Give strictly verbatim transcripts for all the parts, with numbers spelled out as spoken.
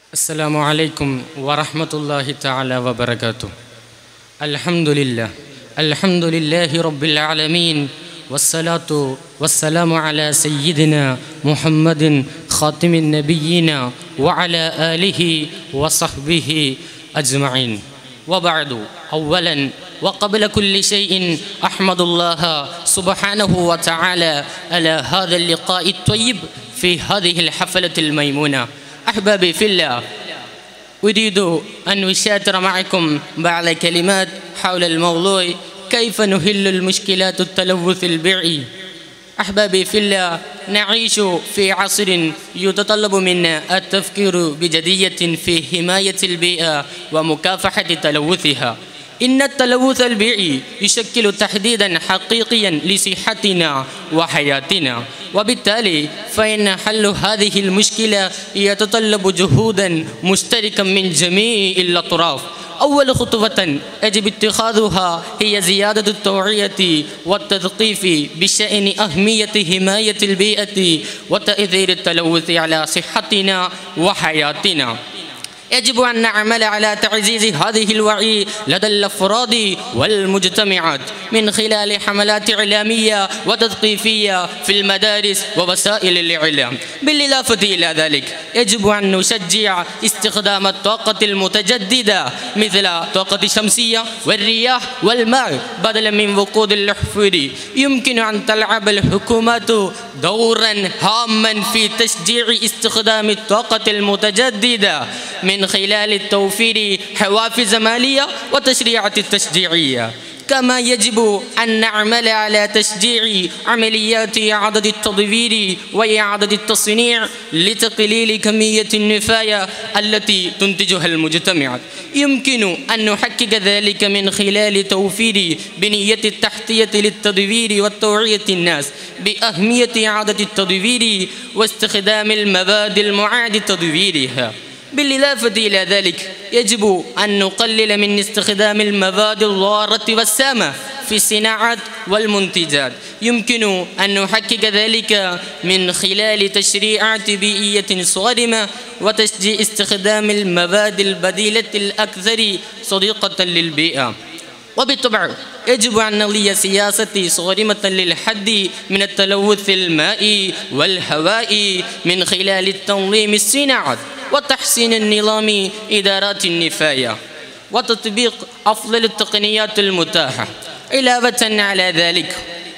السلام عليكم ورحمة الله تعالى وبركاته. الحمد لله الحمد لله رب العالمين، والصلاة والسلام على سيدنا محمد خاتم النبيين وعلى آله وصحبه أجمعين. وبعد، أولا وقبل كل شيء أحمد الله سبحانه وتعالى على هذا اللقاء الطيب في هذه الحفلة الميمونة. أحبابي في الله، أريد أن أشارك معكم بعض كلمات حول الموضوع كيف نحل المشكلات التلوث البيئي. أحبابي في الله، نعيش في عصر يتطلب منا التفكير بجدية في حماية البيئة ومكافحة تلوثها. إن التلوث البيئي يشكل تهديدا حقيقيا لصحتنا وحياتنا، وبالتالي فإن حل هذه المشكلة يتطلب جهودا مشتركا من جميع الأطراف. أول خطوة يجب اتخاذها هي زيادة التوعية والتثقيف بشأن أهمية حماية البيئة وتأثير التلوث على صحتنا وحياتنا. يجب أن نعمل على تعزيز هذه الوعي لدى الأفراد والمجتمعات من خلال حملات إعلامية وتثقيفية في المدارس ووسائل الإعلام. بالإضافة إلى ذلك، يجب أن نشجع استخدام الطاقة المتجددة مثل الطاقة الشمسية والرياح والماء بدلا من وقود الأحفوري. يمكن أن تلعب الحكومات دورا هاما في تشجيع استخدام الطاقة المتجددة من خلال التوفير حوافز مالية وتشريعات التشجيعية. كما يجب أن نعمل على تشجيع عمليات إعادة التدوير وإعادة التصنيع لتقليل كمية النفاية التي تنتجها المجتمعات. يمكن أن نحقق ذلك من خلال توفير بنية التحتية للتدوير والتوعية الناس بأهمية إعادة التدوير واستخدام المواد المعاد تدويرها. بالإضافة إلى ذلك، يجب أن نقلل من استخدام المواد الضارة والسامة في الصناعات والمنتجات. يمكن أن نحقق ذلك من خلال تشريعات بيئية صارمة وتشجيع استخدام المواد البديلة الأكثر صديقة للبيئة. وبالطبع يجب أن نلي سياسة صارمة للحد من التلوث المائي والهوائي من خلال التنظيم الصناعات وتحسين النظام إدارات النفاية وتطبيق أفضل التقنيات المتاحة. علاوة على ذلك،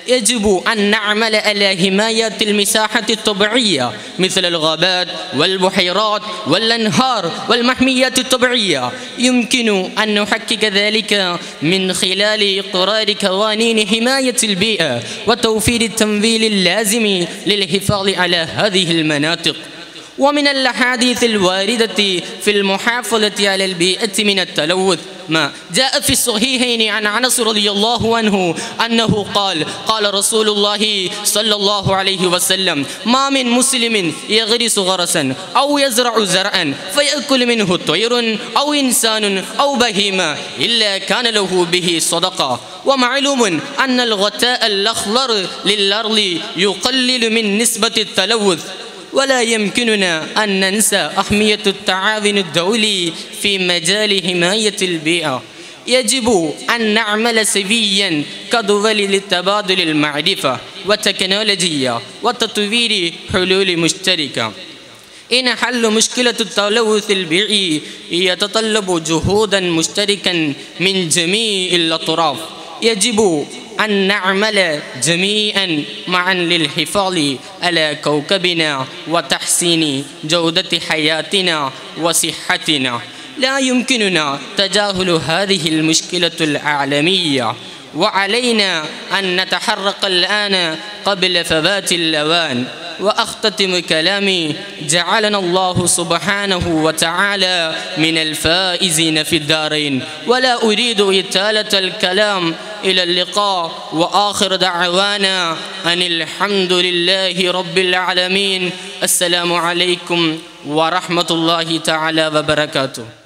يجب أن نعمل على حماية المساحة الطبيعية مثل الغابات والبحيرات والأنهار والمحميات الطبيعية. يمكن أن نحقق ذلك من خلال إقرار قوانين حماية البيئة وتوفير التمويل اللازم للحفاظ على هذه المناطق. ومن الأحاديث الواردة في المحافظة على البيئة من التلوث ما جاء في الصحيحين عن أنس رضي الله عنه أنه قال قال رسول الله صلى الله عليه وسلم: ما من مسلم يغرس غرسا أو يزرع زرعا فيأكل منه طير أو إنسان أو بهيمة إلا كان له به صدقة. ومعلوم أن الغطاء الأخضر للأرض يقلل من نسبة التلوث. ولا يمكننا أن ننسى أهمية التعاون الدولي في مجال حماية البيئة. يجب أن نعمل سويا كدول لتبادل المعرفة والتكنولوجيا وتطوير حلول مشتركة. إن حل مشكلة التلوث البيئي يتطلب جهودا مشتركا من جميع الأطراف. يجب أن نعمل جميعا معا للحفاظ على كوكبنا وتحسين جودة حياتنا وصحتنا. لا يمكننا تجاهل هذه المشكلة العالمية، وعلينا أن نتحرك الآن قبل فوات الأوان. وأختتم كلامي: جعلنا الله سبحانه وتعالى من الفائزين في الدارين. ولا أريد إطالة الكلام. إلى اللقاء، وآخر دعوانا أن الحمد لله رب العالمين. السلام عليكم ورحمة الله تعالى وبركاته.